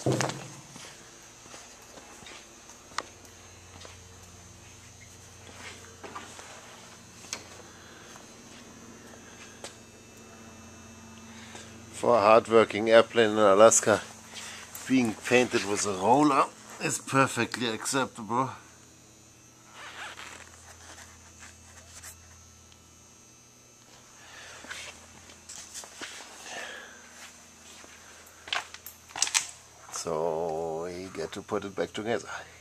For a hard-working airplane in Alaska, being painted with a roller is perfectly acceptable. So we get to put it back together.